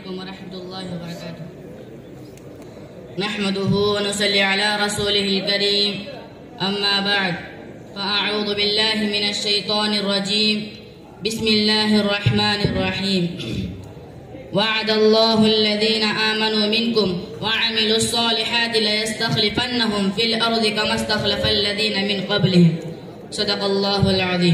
عليكم ورحمة الله وبركاته. نحمده ونصلي على رسوله الكريم. أما بعد فأعوذ بالله من الشيطان الرجيم. بسم الله الرحمن الرحيم. وعد الله الذين آمنوا منكم وعملوا الصالحات ليستخلفنهم في الأرض كما استخلف الذين من قبلهم. صدق الله العظيم.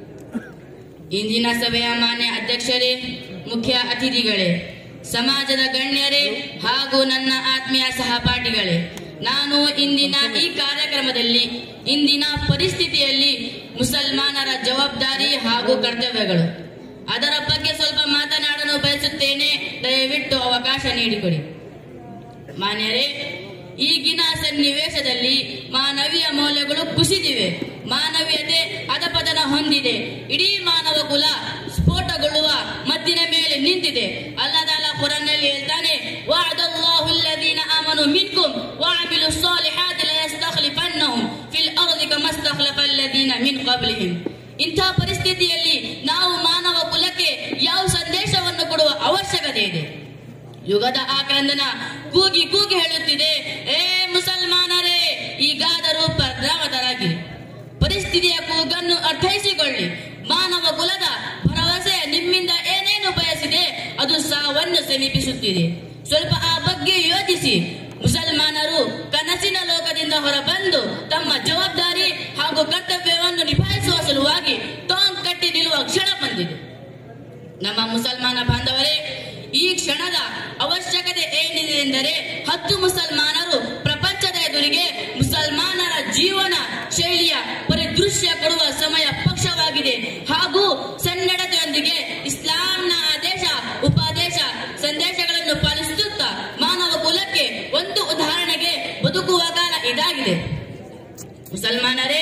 ಇಂದಿನ ಸಭೆಯ ಮಾನ್ಯ ಅಧ್ಯಕ್ಷರೇ, ಮುಖ್ಯ ಅತಿಥಿಗಳೇ, ಸಮಾಜದ ಗಣ್ಯರೇ ಹಾಗೂ ನನ್ನ ಆತ್ಮೀಯ ಸಹಪಾಠಿಗಳೇ, ನಾನು ಇಂದಿನ ಈ ಕಾರ್ಯಕ್ರಮದಲ್ಲಿ ಇಂದಿನ ಪರಿಸ್ಥಿತಿಯಲ್ಲಿ ಮುಸಲ್ಮಾನರ ಜವಾಬ್ದಾರಿ ಹಾಗೂ ಕರ್ತವ್ಯಗಳು ಅದರ ಬಗ್ಗೆ ಸ್ವಲ್ಪ ಮಾತನಾಡಲು ಬಯಸುತ್ತೇನೆ. ದಯವಿಟ್ಟು ಅವಕಾಶ ನೀಡಿಕೊಡಿ. ಮಾನ್ಯರೇ, ಈಗಿನ ಸನ್ನಿವೇಶದಲ್ಲಿ ಮಾನವೀಯ ಮೌಲ್ಯಗಳು ಕುಸಿದಿವೆ. ಮಾನವೀಯತೆ ಅಧಪತನ ಹೊಂದಿದೆ. ಇಡೀ ಮಾನವ ಕುಲ ಸ್ಫೋಟಗೊಳ್ಳುವ ಮದ್ದಿನ ಮೇಲೆ ನಿಂತಿದೆ. ಅಲ್ಲಾಹ್ ತಾಲಾ ಕುರಾನ್ನಲ್ಲಿ ಹೇಳ್ತಾನೆ, ವಅದಲ್ಲಾಹು ಅಲ್ಲದೀನ ಆಮನು ಮಿನ್ಕುಂ ವಅಮಿಲು ಸ್ಸಾಲಿಹಾತಿ ಲಯಸ್ತಖ್ಲಿಫನ್ನಹುಂ ಫಿಲ್ ಅರ್ದಿ ಕಮಾ ಇಸ್ತಖ್ಲಫ ಅಲ್ಲದೀನ ಮಿನ್ क़ब्लिಹಿಂ. ಇಂಥ ಪರಿಸ್ಥಿತಿಯಲ್ಲಿ ನಾವು ಮಾನವ ಕುಲಕ್ಕೆ ಯಾವ ಸಂದೇಶವನ್ನು ಕೊಡುವ ಅವಶ್ಯಕತೆ ಇದೆ? ಯುಗದ ಆಕ್ರಂದನ ಕೂಗಿ ಕೂಗಿ ಹೇಳುತ್ತಿದೆ, ಏ ಮುಸಲ್ಮಾನರೇ, ಈಗಾದರೂ ಪ್ರಜ್ಞಾವಂತರಾಗಿ ಪರಿಸ್ಥಿತಿಯ ಕೂಗನ್ನು ಅರ್ಥೈಸಿಕೊಳ್ಳಿ. ಮಾನವ ಕುಲದ ಭರವಸೆ ನಿಮ್ಮಿಂದ ಏನೇನು ಬಯಸಿದೆ ಅದು ಸಾವನ್ನು ಸಮೀಪಿಸುತ್ತಿದೆ. ಸ್ವಲ್ಪ ಆ ಬಗ್ಗೆ ಯೋಚಿಸಿ. ಮುಸಲ್ಮಾನರು ಕನಸಿನ ಲೋಕದಿಂದ ಹೊರಬಂದು ತಮ್ಮ ಜವಾಬ್ದಾರಿ ಹಾಗೂ ಕರ್ತವ್ಯವನ್ನು ನಿಭಾಯಿಸುವ ಸಲುವಾಗಿ ಟಾಂಗ್ ಕಟ್ಟಿ ನಿಲ್ಲುವ ಕ್ಷಣ ಬಂದಿದೆ. ನಮ್ಮ ಮುಸಲ್ಮಾನ ಬಾಂಧವರೇ, ಈ ಕ್ಷಣದ ಅವಶ್ಯಕತೆ ಏನಿದೆ ಎಂದರೆ 10 ಮುಸಲ್ಮಾನರು ಪ್ರಪಂಚದ ಎದುರಿಗೆ ಮುಸಲ್ಮಾನರ ಜೀವನ ಶೈಲಿಯ ಪರಿದೃಶ್ಯ ಕೊಡುವ ಸಮಯ ಪಕ್ಷವಾಗಿದೆ. ಹಾಗೂ ಸನ್ನಡತೆಯೊಂದಿಗೆ ಇಸ್ಲಾಂನ ಆದೇಶ ಉಪದೇಶ ಸಂದೇಶಗಳನ್ನು ಪಾಲಿಸುತ್ತಾ ಮಾನವ ಕುಲಕ್ಕೆ ಒಂದು ಉದಾಹರಣೆಗೆ ಬದುಕುವ ಕಾಲ ಇದಾಗಿದೆ. ಮುಸಲ್ಮಾನರೇ,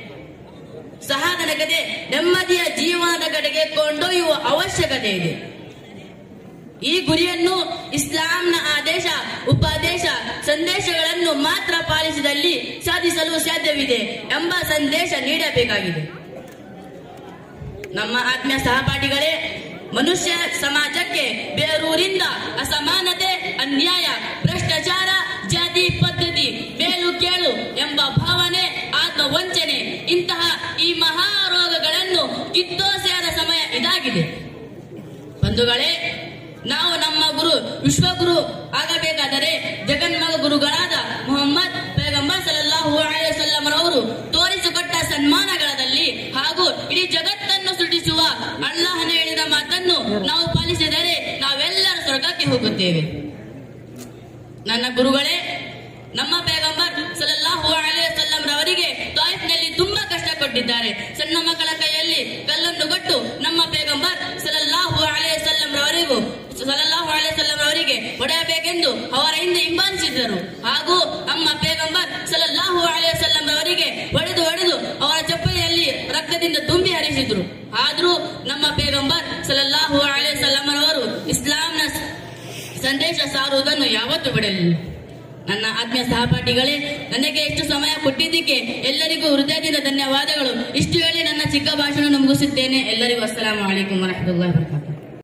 ಸಹನದ ನೆಮ್ಮದಿಯ ಜೀವನದ ಕಡೆಗೆ ಕೊಂಡೊಯ್ಯುವ ಅವಶ್ಯಕತೆ ಇದೆ. ಈ ಗುರಿಯನ್ನು ಇಸ್ಲಾಂನ ಆದೇಶ ಉಪದೇಶ ಸಂದೇಶಗಳನ್ನು ಮಾತ್ರ ಪಾಲಿಸಿದಲ್ಲಿ ಸಾಧಿಸಲು ಸಾಧ್ಯವಿದೆ ಎಂಬ ಸಂದೇಶ ನೀಡಬೇಕಾಗಿದೆ. ನಮ್ಮ ಆತ್ಮೀಯ ಸಹಪಾಠಿಗಳೇ, ಮನುಷ್ಯ ಸಮಾಜಕ್ಕೆ ಬೇರೂರಿಂದ ಅಸಮಾನತೆ, ಅನ್ಯಾಯ, ಭ್ರಷ್ಟಾಚಾರ, ಜಾತಿ ಪದ್ಧತಿ, ಮೇಲು ಕೇಳು ಎಂಬ ಭಾವನೆ, ಆತ್ಮವಂಚನೆ ಇಂತಹ ಈ ಮಹಾರೋಗಗಳನ್ನು ಕಿತ್ತೋಸೆಯಾದ ಸಮಯ ಇದಾಗಿದೆ. ಬಂಧುಗಳೇ, ನಾವು ನಮ್ಮ ಗುರು ವಿಶ್ವಗುರು ಆಗಬೇಕಾದರೆ ಜಗನ್ಮಗ ಗುರುಗಳಾದ ಮುಹಮ್ಮದ್ ಪೈಗಂಬರ್ ಸಲ್ಲಲ್ಲಾಹು ಅಲೈಹಿ ವಸಲ್ಲಂ ರವರು ತೋರಿಸಿಕೊಟ್ಟ ಸನ್ಮಾನಗಳಲ್ಲಿ ಹಾಗೂ ಇಡೀ ಜಗತ್ತನ್ನು ಸೃಷ್ಟಿಸುವ ಅಲ್ಲಾಹನ ಹೇಳಿದ ಮಾತನ್ನು ನಾವು ಪಾಲಿಸಿದರೆ ನಾವೆಲ್ಲರೂ ಸ್ವರ್ಗಕ್ಕೆ ಹೋಗುತ್ತೇವೆ. ನನ್ನ ಗುರುಗಳೇ, ನಮ್ಮ ಪೈಗಂಬರ್ ಸಲ್ಲಲ್ಲಾಹು ಅಲೈಹಿ ವಸಲ್ಲಂ ರವರಿಗೆ ತಾಯಿಫ್ನಲ್ಲಿ ತುಂಬಾ ಕಷ್ಟ ಕೊಟ್ಟಿದ್ದಾರೆ. ಸಣ್ಣ ಮಕ್ಕಳ ಕೈಯಲ್ಲಿ ಕಲ್ಲನ್ನು ಕೊಟ್ಟು ನಮ್ಮ ಪೈಗಂಬರ್ ಸಲ್ಲಲ್ಲಾಹು ಅಲೈಹಿ ವಸಲ್ಲಂ ರವರಿಗೆ ಹೊಡೆಯಬೇಕೆಂದು ಅವರ ಹಿಂದೆ ಹಿಂಬಾಲಿಸಿದರು. ಹಾಗೂ ನಮ್ಮ ಪೈಗಂಬರ್ ಸಲ್ಲಲ್ಲಾಹು ಅಲೈಹಿ ವಸಲ್ಲಂ ರವರಿಗೆ ಹೊಡೆದು ಅವರ ಚಪ್ಪಲಿಯಲ್ಲಿ ರಕ್ತದಿಂದ ತುಂಬಿ ಹರಿಸಿದ್ರು. ಆದ್ರೂ ನಮ್ಮ ಪೈಗಂಬರ್ ಸಲ್ಲಲ್ಲಾಹು ಅಲೈಹಿ ವಸಲ್ಲಂ ರವರು ಇಸ್ಲಾಂನ ಸಂದೇಶ ಸಾರುವುದನ್ನು ಯಾವತ್ತೂ ಬಿಡಲಿಲ್ಲ. ನನ್ನ ಆತ್ಮೀಯ ಸಹಪಾಠಿಗಳೇ, ನನಗೆ ಎಷ್ಟು ಸಮಯ ಕೊಟ್ಟಿದ್ದಕ್ಕೆ ಎಲ್ಲರಿಗೂ ಹೃದಯದಿಂದ ಧನ್ಯವಾದಗಳು. ಇಷ್ಟು ಹೇಳಿ ನನ್ನ ಚಿಕ್ಕ ಭಾಷಣ ಮುಗಿಸುತ್ತೇನೆ. ಎಲ್ಲರಿಗೂ ಅಸ್ಸಲಾಮು ಅಲೈಕುಂ ವರಹಮತುಲ್ಲಾಹಿ ವಬರಕಾತುಹು.